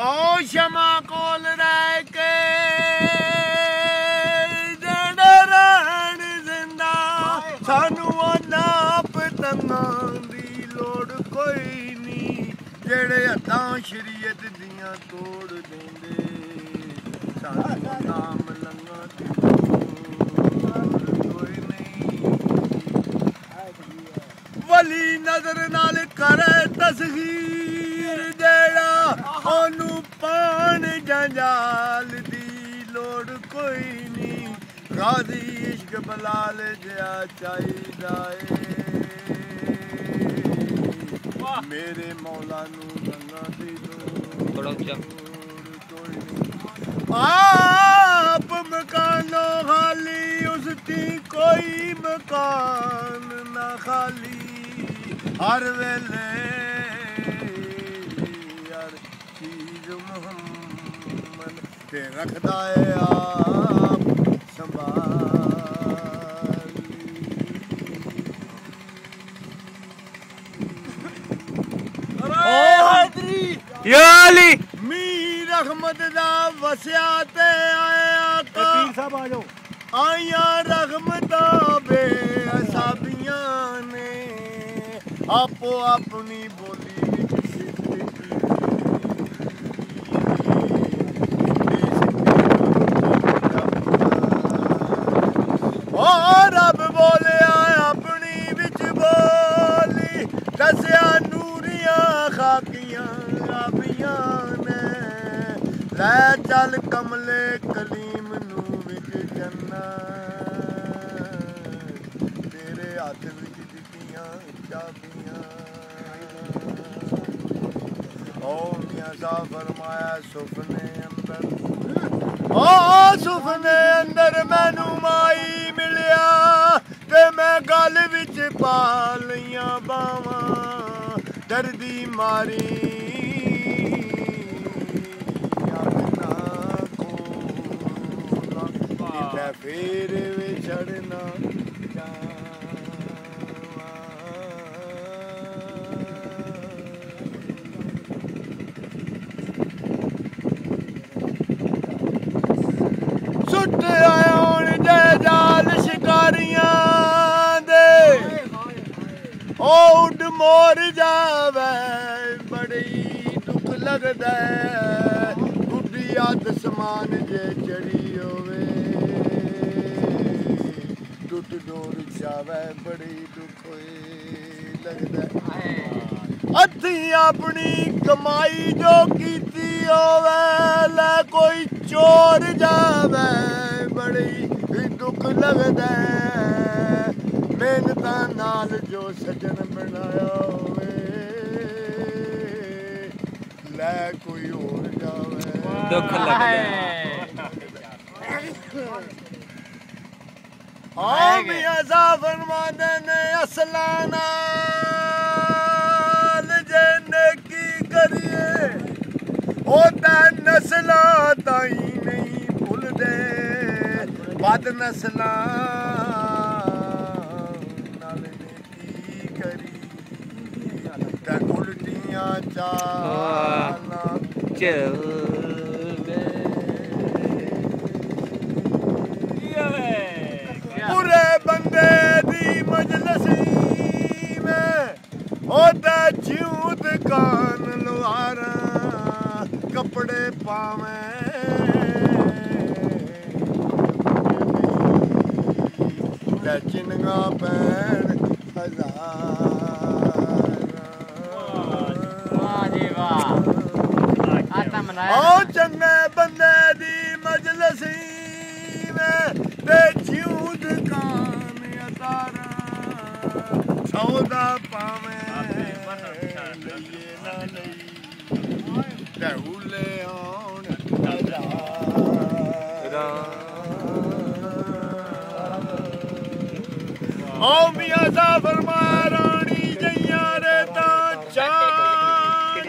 ओ शमा कोल रह के जड़े रहन जिंदा सानू ना पतंगां दी लोड़ कोई नहीं जेड़े हत्थां शरीयत दियां तोड़ देंदे सानू नाम लंगा दी कोई नहीं वली नजर नाल करे तस्वीर जेड़ा ओनू पान जंजाल दी लोड़ कोई नहीं गाजी इश्क बलाल जिया चाहिदा ए मेरे मौला नू रंगा दी लोड़ कोई नहीं आप मकानो खाली उसकी कोई मकान ना खाली हर वेले हर चीज मुहम्मद ते रखदा है आप संभाल याली मीर रहमत दा वसिया ते आया का पीर साहब आ जाओ आया रहमता बे असाबियां ने आपो अपनी बोली विच ओ रब बोलिया अपनी विच बोली दसिया नूरियां खाकियां आबियां ने लै चल कमले कलीम नू विच जन्नत तेरे हथ विच दित्तियां चाबियां ओ मियां साहब फरमाया सुपने अंदर ओ सुपने अंदर मैनू माई मिलिया ते मैं गल विच पा लियां बावां दर्दी मारी फिर वे चढ़ना सुट आया हुण जय जाल शिकारियां दे ओ उड मोर जावे बड़ी दुख लगदा बुढ़ी अद समान जे चढ़ी होवे टुट डोर जावे बड़ी दुख लगदा अद्धी अपनी कमाई जो कीती होवे लै कोई चोर जावे बड़ी दुख लगदा मेहनतां नाल जो सजन बनाया होवे लै कोई होर जावे दुख लगदा मियां साहब फरमांदे ने असलां नाल जे नेकी करिए ओदा नस्लां ताईं नहीं भुलदे बद नस्लां नाल नेकी करी ते उल्टियां चालां चलदे बुरे बंदे दी मजलसी में ओदा जिऊं दुकान लुहारा कपड़े पावे चिनगा पैन ओ चंगे बंदे दी मजलसी में ते जिऊं दुकान अतारा सौदा पावे लइए ना लई ते हुले आउण ओ मियां साहब फरमाया रानी जइयां रे तां चान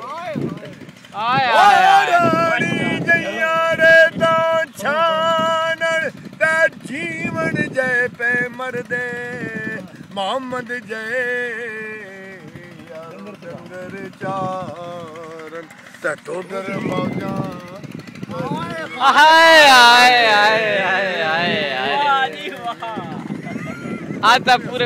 रानी जइयां रे तां छान ते जीवन जय पे मरदे मोहम्मद जय डंगर चारन ते टोडर मौजा हाय हाय हाय हाय हाय आता पूरे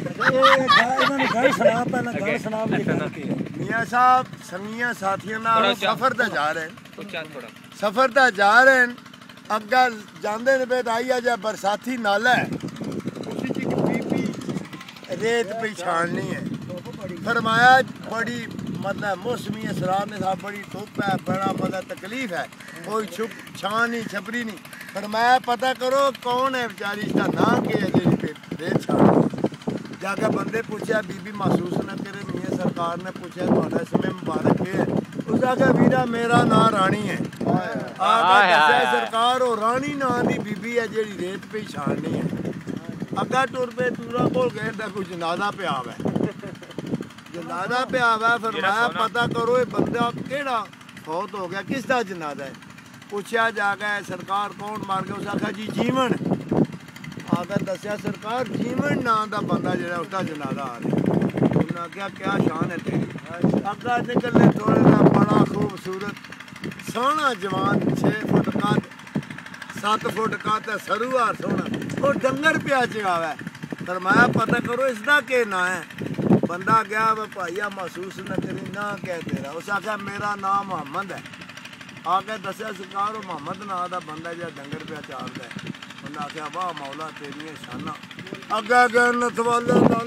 मियां साहब संगियां साथियों नाल सफर ते जा रहे हैं सफर ते जा रहे हैं अग्गा जांदे ने बेदाई आ जा बरसाती नाला है उसी च बीबी रेत पहचाननी है फरमाया बड़ी मतलब मौसमी असरार ने साहब बड़ी धुप है बड़ा मतलब तकलीफ है कोई छुप छान नहीं छपरी नहीं फरमाया पता करो कौन है बेचारी इसका नाम क्या है जी रेत छान जाके बंदे पूछा बीबी महसूस न करे मियां सरकार ने पूछा तुम्हारा समय मुबारक है उस आखिया वीरा मेरा नाम रानी है सरकार और रानी नाम की बीबी है जी रेत पहचाननी है अग्गा टुर पे तूरा कोल गए कुछ जनाजा पे आवे जनाजा पे आवे फरमाया पता करो ये बंदा केड़ा फौत हो गया किसका जनाजा है पूछा जाके सरकार कौन मार गया उस आखिया जी जीवन आकर दसिया सरकार जीवन नाम का बंदा जो उसका जनाजा आ रहा उन्हें आख्या क्या शान है तेरी अग्गा निकलने थोड़े ना बड़ा खूबसूरत सोहना जवान 6 फुट कद 7 फुट कद सरूआर सोहना वो डंगर पिया चगावे फरमाया पता करो इसका के ना है बंदा गया वह भाईया महसूस न करी ना क्या तेरा उस आख्या मेरा नाम मोहम्मद है आके दसिया सरकार मोहम्मद नाम का बंदा जो डंगर पिया चारदा है उन्हें आख्या वाह मौला तेरिया शाना अग्गे गए नथ वाले दल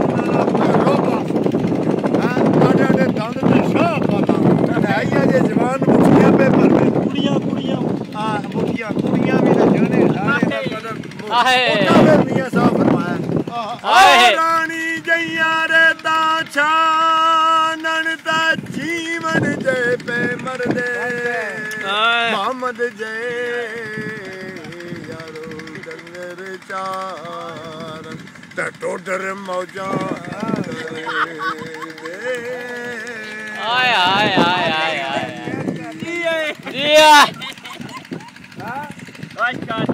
दंद ते शाह पाता है जे जवान मुखिया पे पर कुड़ियां भी तो जाने सारे मियां साहब फरमाया रानी जैया रे दाछा नन ता जीवन जे पे मरदे मोहम्मद जे यारो डंगर चारन ते टोडर मौजा आय आय आय आय आय